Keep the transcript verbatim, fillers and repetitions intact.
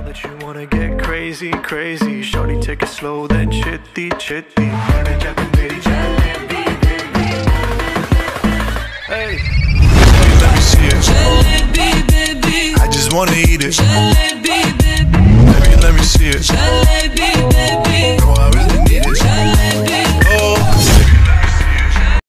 that you wanna get crazy, crazy. Shorty, take it slow, then chitty, chitty. Hey, baby, let me see it. Jalebi, baby, I just wanna eat it. Jalebi, baby, baby, let me see it.